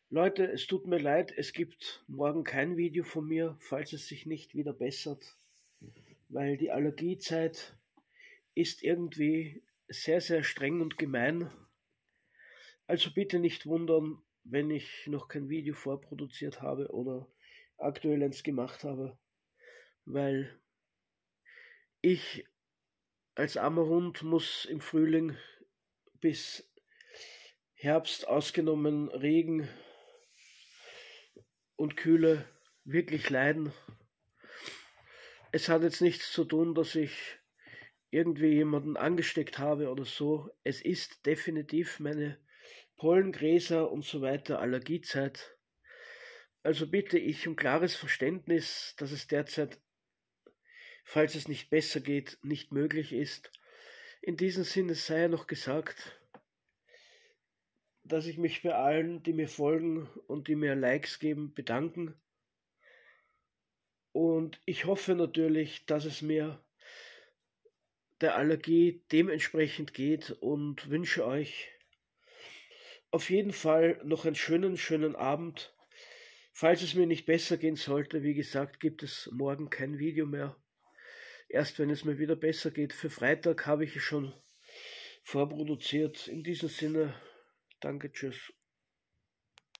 Leute, es tut mir leid, es gibt morgen kein Video von mir, falls es sich nicht wieder bessert, weil die Allergiezeit ist irgendwie sehr, sehr streng und gemein. Also bitte nicht wundern, wenn ich noch kein Video vorproduziert habe oder aktuell eins gemacht habe, weil ich als armer Hund muss im Frühling bis Herbst, ausgenommen Regen und Kühle, wirklich leiden. Es hat jetzt nichts zu tun, dass ich irgendwie jemanden angesteckt habe oder so. Es ist definitiv meine Pollengräser und so weiter Allergiezeit. Also bitte ich um klares Verständnis, dass es derzeit, falls es nicht besser geht, nicht möglich ist. In diesem Sinne sei ja noch gesagt, dass ich mich bei allen, die mir folgen und die mir Likes geben, bedanken. Und ich hoffe natürlich, dass es mir der Allergie dementsprechend geht und wünsche euch auf jeden Fall noch einen schönen Abend. Falls es mir nicht besser gehen sollte, wie gesagt, gibt es morgen kein Video mehr. Erst wenn es mir wieder besser geht. Für Freitag habe ich es schon vorproduziert. In diesem Sinne, danke, tschüss.